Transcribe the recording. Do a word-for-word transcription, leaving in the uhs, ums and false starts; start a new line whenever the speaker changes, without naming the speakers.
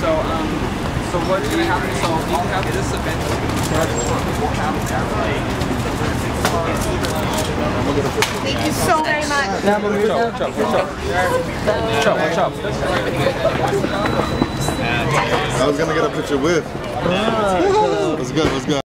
So, um, so what's going to happen? So I'll have this event. We'll have
Thank you so very much.
Watch out, watch out, watch out. Watch out, watch out.
I was gonna get a picture with. Let's go, let's go.